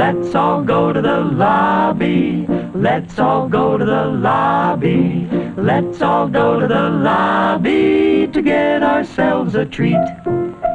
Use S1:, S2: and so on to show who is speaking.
S1: Let's all go to the lobby. Let's all go to the lobby. Let's all go to the lobby to get ourselves a treat.